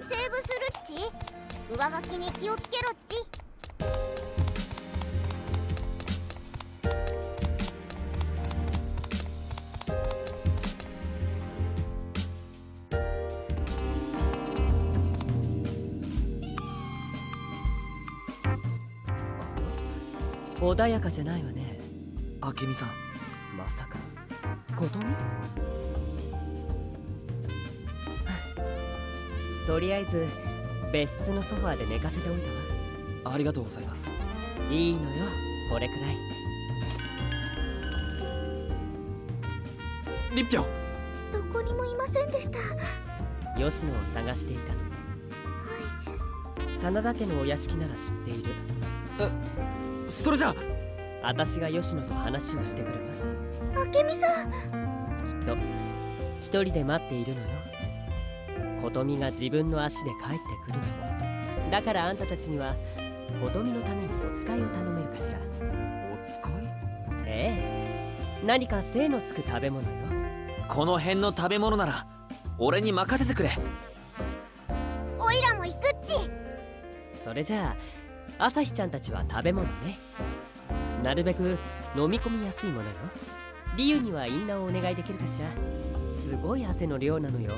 セーブするっち。上書きに気をつけろっち。 穏やかじゃないわね。 明美さん、 まさか琴美？とりあえず別室のソファーで寝かせておいたわ。 ありがとうございます。 いいのよ、これくらい。 りっぴょん、 どこにもいませんでした。 吉野を探していたのね。真田家のお屋敷なら知っている。 それじゃあ私が吉野と話をしてくるわ。 明美さん、 きっと一人で待っているのよ。琴美が自分の足で帰ってくるのも。だからあんたたちには琴美のためにお使いを頼めるかしら。 お使い？ ええ、何か精のつく食べ物よ。 この辺の食べ物なら俺に任せてくれ。 おいらも行くっち。 それじゃあ朝日ちゃんたちは食べ物ね。なるべく飲み込みやすいものよ。リユにはインナーをお願いできるかしら。すごい汗の量なのよ。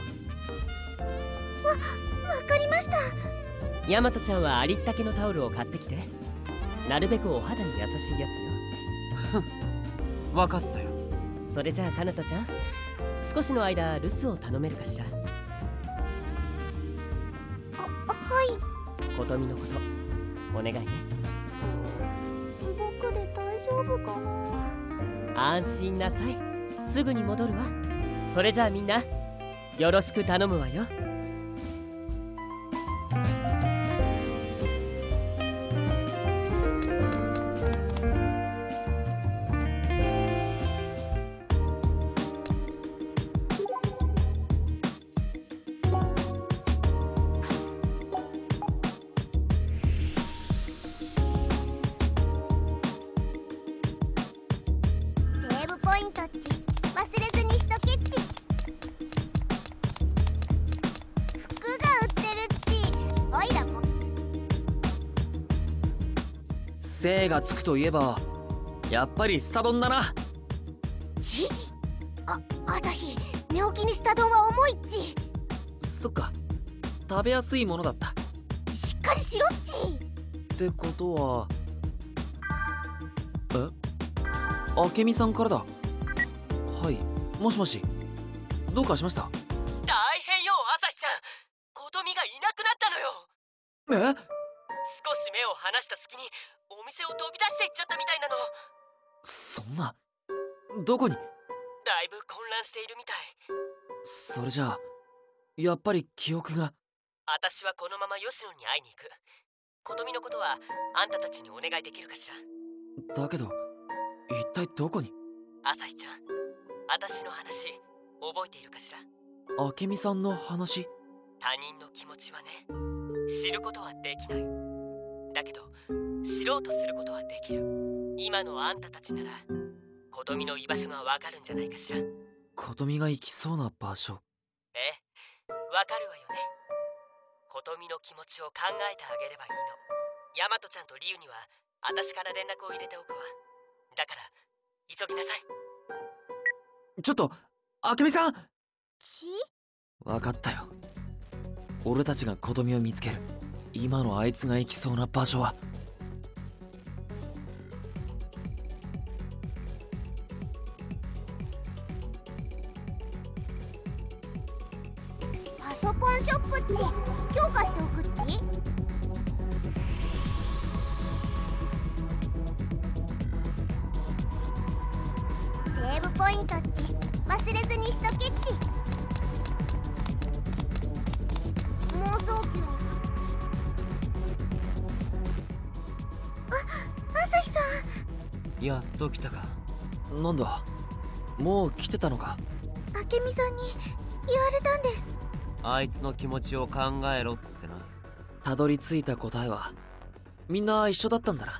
わかりました。 ヤマトちゃんはありったけのタオルを買ってきて。なるべくお肌に優しいやつよ。 分かったよ。 それじゃあかなたちゃん、少しの間留守を頼めるかしら。 はい。 琴美のことお願いね。 僕で大丈夫かな。 安心なさい、すぐに戻るわ。それじゃあみんなよろしく頼むわよ。 精がつくといえばやっぱりスタ丼だな。 朝日、寝起きにスタ丼は重いっち。 そっか、食べやすいものだった。 しっかりしろっち。 ってことは明美さんからだ。はい、もしもし、どうかしました？ 大変よ朝日ちゃん、琴美がいなくなったのよ。少し目を離した隙にお店を飛び出していっちゃったみたいなの。 そんな、どこに？ だいぶ混乱しているみたい。 それじゃあやっぱり記憶が。 私はこのまま吉野に会いに行く。琴美のことはあんたたちにお願いできるかしら。 だけど一体どこに？ 朝日ちゃん、私の話覚えているかしら。 明美さんの話？ 他人の気持ちはね、知ることはできない。だけど知ろうとすることはできる。今のあんたたちなら琴美の居場所がわかるんじゃないかしら。 琴美が行きそうな場所？ ええ、わかるわよね。琴美の気持ちを考えてあげればいいの。ヤマトちゃんとリュウには私から連絡を入れておくわ。だから急ぎなさい。 ちょっと明美さん。 わかったよ。俺たちが琴美を見つける。今のあいつが行きそうな場所は。 パソコンショップっち。強化しておくっち。セーブポイントっち。忘れずにしとけっち。妄想球。朝日さん。 やっと来たか。なんだ、もう来てたのか。 明美さんに言われたんです。 あいつの気持ちを考えろってな。 たどり着いた答えはみんな一緒だったんだな。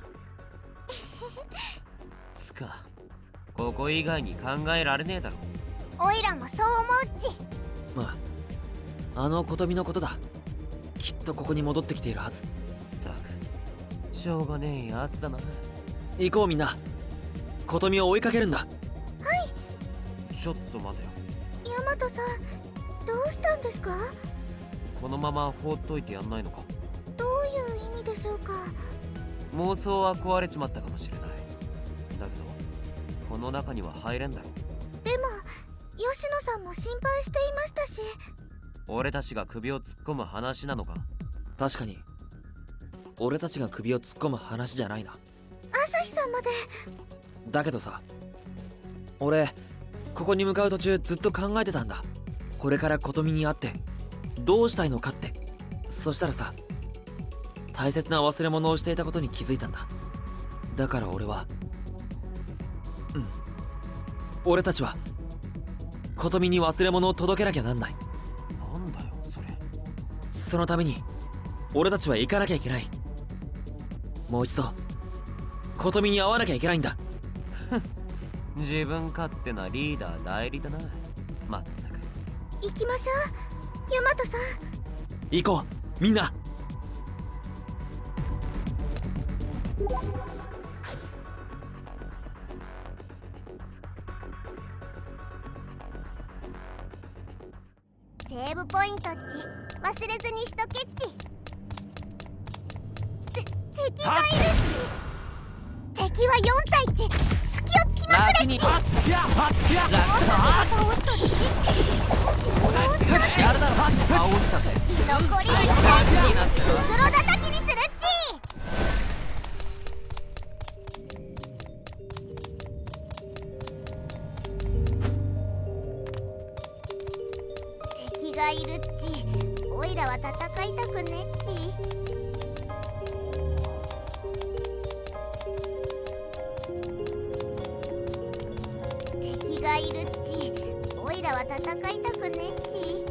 つか、ここ以外に考えられねえだろ。 おいらもそう思うっち。 まあ、あの琴美のことだ。 きっとここに戻ってきているはず。 ったくしょうがねえやつだな。 行こうみんな。琴美を追いかけるんだ。 ちょっと待てよ。 ヤマトさん、どうしたんですか？ このまま放っといてやんないのか。 どういう意味でしょうか？ 妄想は壊れちまったかもしれない。だけどこの中には入れんだろ。 でも吉野さんも心配していましたし。 俺たちが首を突っ込む話なのか？ 確かに俺たちが首を突っ込む話じゃないな。 朝日さんまで。 だけどさ、俺ここに向かう途中ずっと考えてたんだ。これから琴美に会ってどうしたいのかって。そしたらさ、大切な忘れ物をしていたことに気づいたんだ。だから俺は俺たちは琴美に忘れ物を届けなきゃなんない。 なんだよそれ。 そのために俺たちは行かなきゃいけない。もう一度琴美に会わなきゃいけないんだ。 自分勝手なリーダー代理だな。まったく。 行きましょう、ヤマトさん。 行こうみんな。 セーブポイントっち忘れずにしとけっち。敵がいるっち。敵は4体っち。隙をつきまくれっち。 にやるだろ。 倒したぜ。 生き残り1体っち。黒叩きにするっち。敵がいるっち。オイラは戦いたくねっち。敵がいるっち。オイラは戦いたくねっち。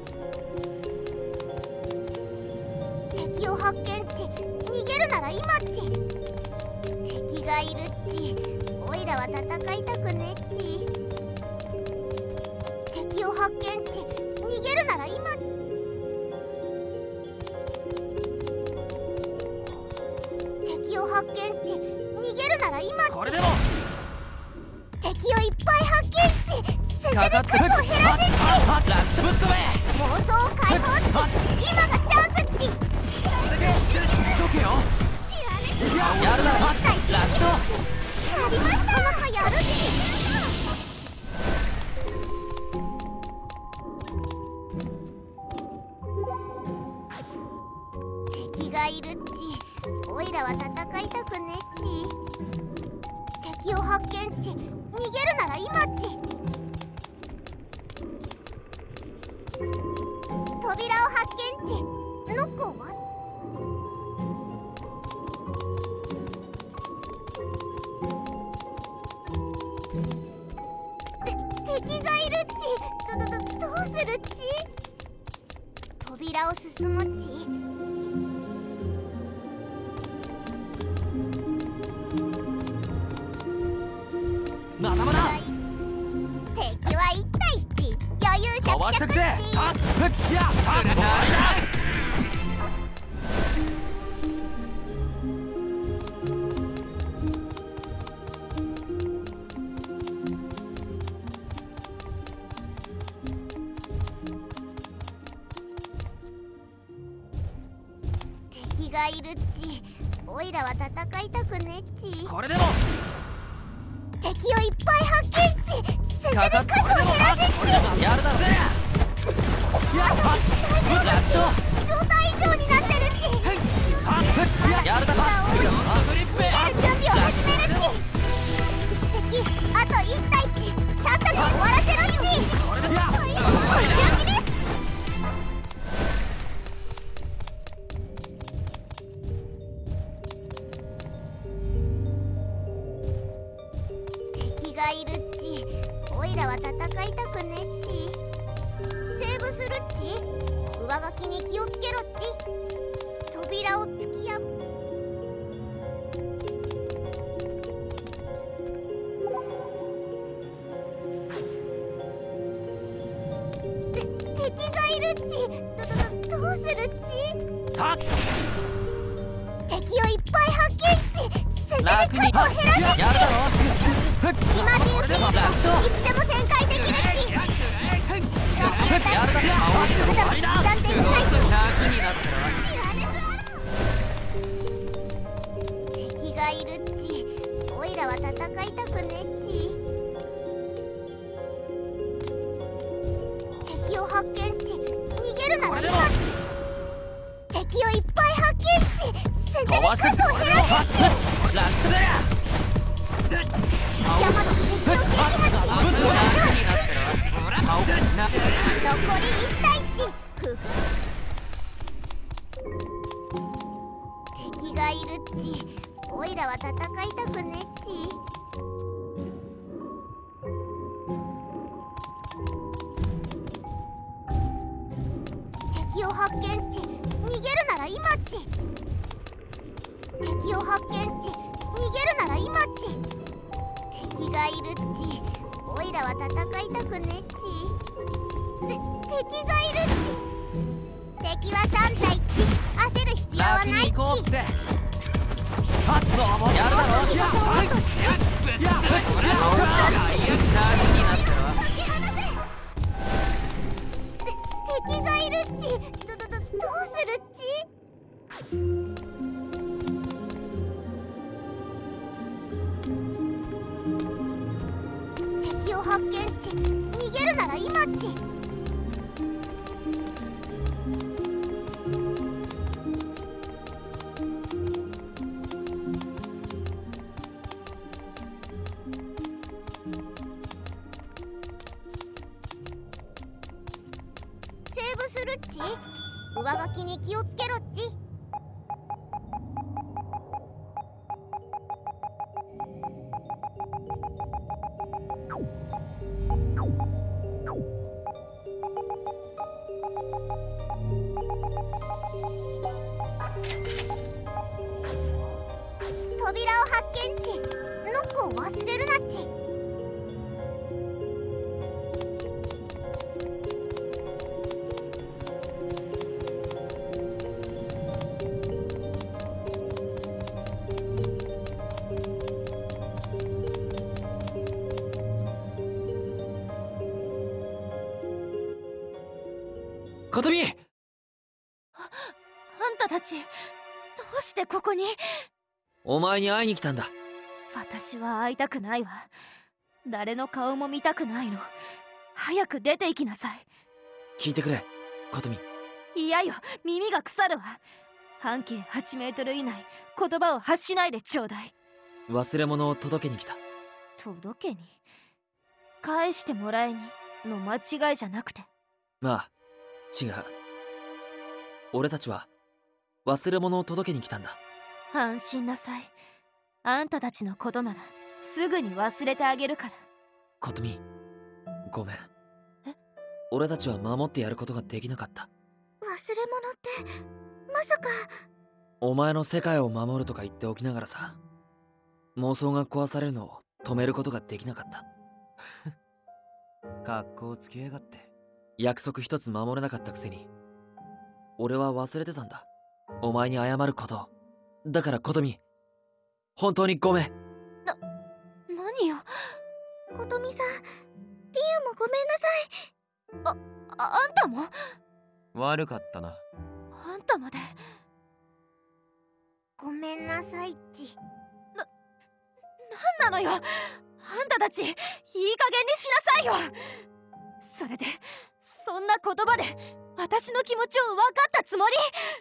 敵を発見っち。逃げるなら今っち。敵がいるっち。オイラは戦いたくねっち。敵を発見っち。逃げるなら今っち。敵を発見っち。逃げるなら今っち。 これでも敵をいっぱい発見っち。せせるかかって数を減らせっち。 楽勝ぶっ飛べ。 妄想を解放っち。今がチャンスっち。 どけよ。やるなら楽勝。 やりました。なんかやるっち。敵がいるっち。オイラは戦いたくねっち。敵を発見っち。逃げるなら今っち。扉を発見っち。ノコは敵がいるっち。どうするっち。扉を進むっち。 まだまだ敵は1体っち。余裕飛ばし 100 てくぜ。 っち。 あっふっや敵がいるっち。オイラは戦いたくねっち。 これでも敵をいっぱい発見っち。せせる数を減らせっち。 やるだろ。楽勝。 状態以上になってるっち。 やるだろ。グリップ。 やる準備を始めるっち。敵あと1体っち。さっさと終わらせろっち。準備です。敵がいるっち。オイラは戦いたくねっち。セーブするっち。上書きに気をつけろっち。扉を突き破敵がいるっち。どううするっち。 たっ敵をいっぱい発見っち。先手で楽に数を減らせっち。 やるだろふっ今でいうチーム楽勝いつでも展開できるっち。 やるだろ倒しても断定しないっち。 100になったら敵がいるっち。おいらは戦いたくねっち。敵を発見っち。逃げるなら今っち。敵をいっぱい発見っち。先手で数を減らせっち。 楽勝だよヤマトが敵を撃破っち。残り1体っち。ふふ敵がいるっち。おいらは戦いたくねっち。敵を発見っち。逃げるなら今っち。敵を発見っち。逃げるなら今っち。敵がいるっち。おいらは戦いたくねっち。敵がいるっち。敵は3体っち。焦る必要は楽にないっち。 行こうってパッとやるだろはいやっになったら敵がいるっち。どうするっち。敵を発見っち。逃げるなら今っち。セーブするっち。上書きに気をつけろっち。扉を発見っち。ノックを忘れるなっち。 琴美あんたたちどうしてここに。 お前に会いに来たんだ。 私は会いたくないわ。誰の顔も見たくないの。早く出て行きなさい。 聞いてくれ琴美。 嫌よ、耳が腐るわ。半径8メートル以内言葉を発しないでちょうだい。 忘れ物を届けに来た。 届けに返してもらえにの間違いじゃなくて。 まあ違う。俺たちは忘れ物を届けに来たんだ。 安心なさい。あんたたちのことならすぐに忘れてあげるから。 琴美ごめん。 え？ 俺たちは守ってやることができなかった。 忘れ物ってまさか。 お前の世界を守るとか言っておきながらさ、妄想が壊されるのを止めることができなかった。 格好つけやがって。 約束一つ守れなかったくせに俺は忘れてたんだ、お前に謝ることを。だから琴美本当にごめん。 何よ。 琴美さん、リウもごめんなさい。 あんたも。 悪かったな。 あんたまで。 ごめんなさいっち。 なんなのよ。あんたたちいい加減にしなさいよ。それでそんな言葉で私の気持ちを分かったつもり。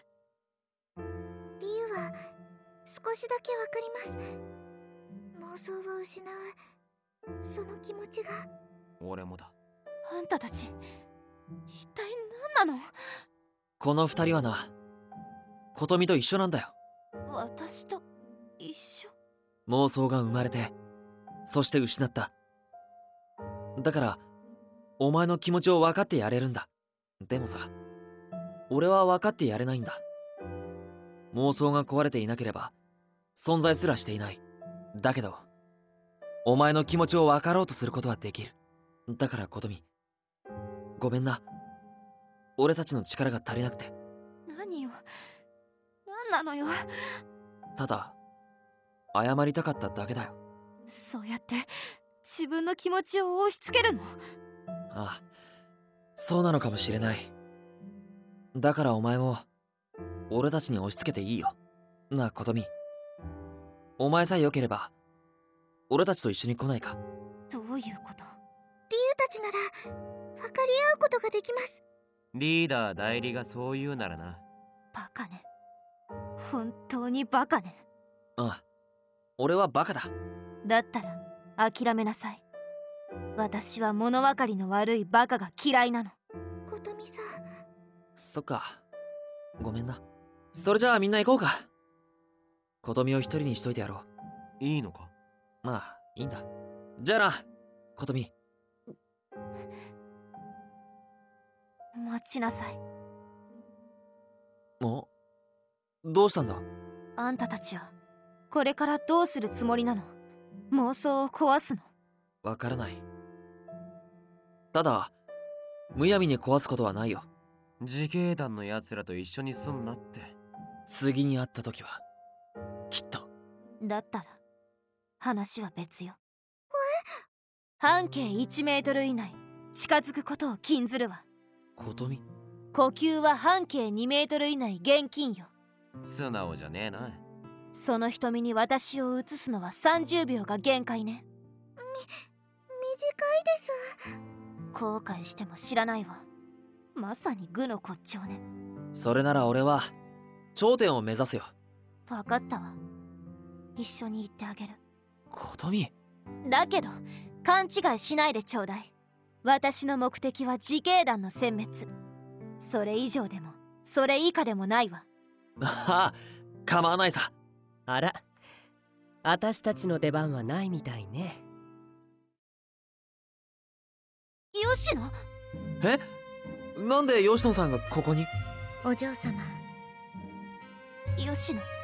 リウは少しだけわかります。妄想を失うその気持ちが。 俺もだ。 あんたたち一体何なの。 この二人はな、琴美と一緒なんだよ。 私と一緒。 妄想が生まれて、そして失った。だからお前の気持ちを分かってやれるんだ。でもさ、俺は分かってやれないんだ。妄想が壊れていなければ存在すらしていない。だけどお前の気持ちを分かろうとすることはできる。だから琴美ごめんな。俺たちの力が足りなくて。 何よ、何なのよ。 ただ謝りたかっただけだよ。 そうやって自分の気持ちを押し付けるの？ ああ、そうなのかもしれない。だからお前も俺たちに押し付けていいよなあ、琴美。お前さえ良ければ俺たちと一緒に来ないか？ どういうこと？ リュウたちなら分かり合うことができます。 リーダー代理がそう言うならな。 バカね、本当にバカね。 ああ、俺はバカだ。 だったら諦めなさい。私は物分かりの悪いバカが嫌いなの。 琴美さん。 そっか、ごめんな。それじゃあみんな行こうか。琴美を一人にしといてやろう。 いいのか？ まあいいんだ。じゃあな、琴美。 待ちなさい。 お、どうしたんだ？ あんたたちはこれからどうするつもりなの？妄想を壊すの？ わからない。ただむやみに壊すことはないよ。 自警団の奴らと一緒にすんなって。 次に会った時はきっと。 だったら話は別よ。半径1メートル以内近づくことを禁ずるわ。 琴美。 呼吸は半径2メートル以内厳禁よ。 素直じゃねえな。 その瞳に私を映すのは30秒が限界ね。 短いです。 後悔しても知らないわ。まさに愚の骨頂ね。 それなら俺は頂点を目指すよ。 分かったわ。一緒に行ってあげる。 琴美。 だけど勘違いしないでちょうだい。私の目的は自警団の殲滅。それ以上でもそれ以下でもないわ。 ああ、構わないさ。 あら、私たちの出番はないみたいね。 吉野？ え、なんで吉野さんがここに？ お嬢様。 吉野。 はい。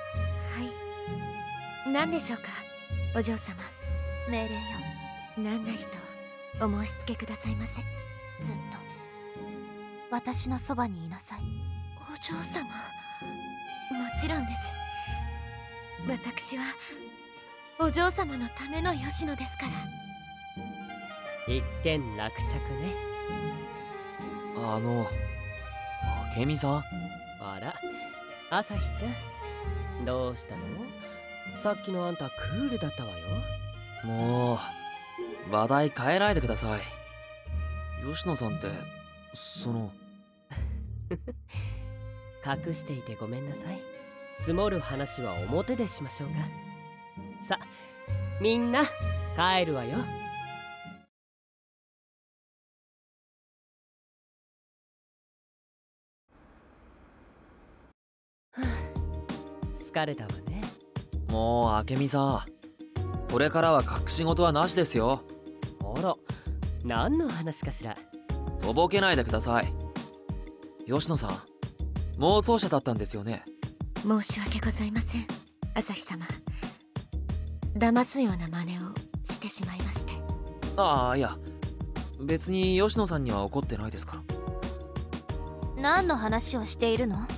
何でしょうか、お嬢様。 命令よ。 何なりとお申し付けくださいませ。 ずっと私のそばにいなさい。 お嬢様。もちろんです。私はお嬢様のための吉野ですから。 一件落着ね。 明美さん。 あら、朝日ちゃん、どうしたの？さっきのあんたクールだったわよ。 もう話題変えないでください。吉野さんって隠していてごめんなさい。積もる話は表でしましょうが。さ、みんな帰るわよ。疲れたわね。 もう明美さん、これからは隠し事はなしですよ。 あら、何の話かしら。 とぼけないでください。吉野さん、妄想者だったんですよね。 申し訳ございません、朝日様。騙すような真似をしてしまいまして。 ああ、いや別に吉野さんには怒ってないですから。 何の話をしているの？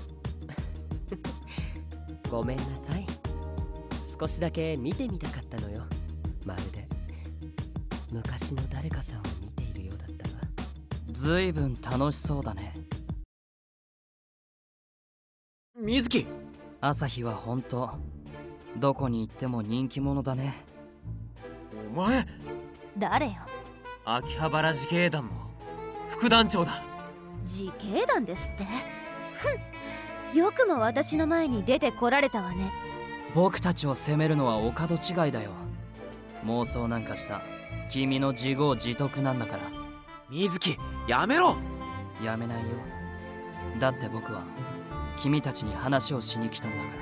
ごめんなさい。少しだけ見てみたかったのよ。まるで昔の誰かさんを見ているようだったわ。 ずいぶん楽しそうだね。 水木。 朝日は本当どこに行っても人気者だね。 お前、 誰よ？ 秋葉原自警団の副団長だ。 自警団ですって？ふん、よくも私の前に出てこられたわね。 僕たちを責めるのはお門違いだよ。妄想なんかした君の自業自得なんだから。 水木、やめろ。 やめないよ。だって僕は君たちに話をしに来たんだから。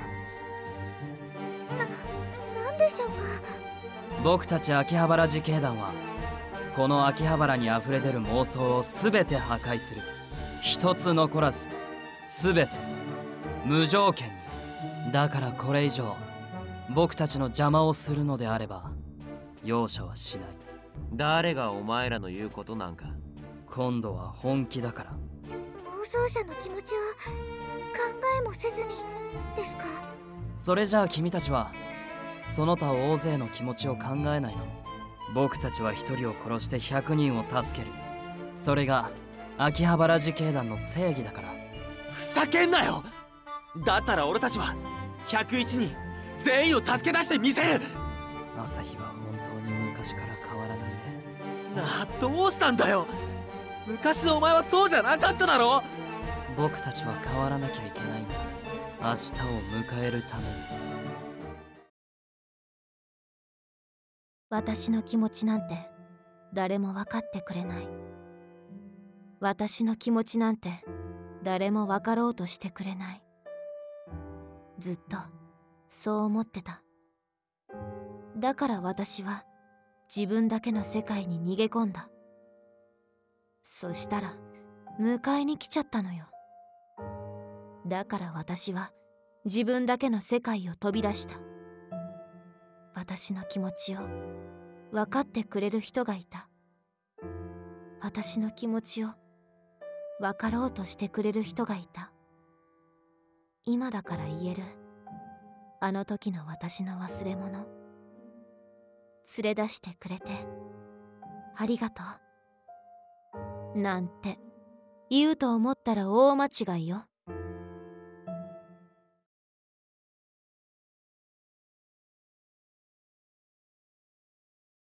なんでしょうか。 僕たち秋葉原自警団はこの秋葉原にあふれ出る妄想を全て破壊する。一つ残らず全て無条件に。だからこれ以上僕たちの邪魔をするのであれば容赦はしない。 誰がお前らの言うことなんか。 今度は本気だから。 妄想者の気持ちを考えもせずにですか？ それじゃあ君たちはその他大勢の気持ちを考えないの？僕たちは1人を殺して100人を助ける。それが秋葉原自警団の正義だから。 ふざけんなよ。だったら俺たちは101人全員を助け出してみせる。 朝日は本当に昔から変わらないね。 なあ、どうしたんだよ。昔のお前はそうじゃなかっただろ。 僕たちは変わらなきゃいけないんだ。明日を迎えるために。 私の気持ちなんて誰も分かってくれない。私の気持ちなんて誰も分かろうとしてくれない。ずっとそう思ってた。だから私は自分だけの世界に逃げ込んだ。そしたら迎えに来ちゃったのよ。だから私は自分だけの世界を飛び出した。私の気持ちを分かってくれる人がいた。私の気持ちを分かろうとしてくれる人がいた。今だから言える。あの時の私の忘れ物、連れ出してくれてありがとうなんて言うと思ったら大間違いよ。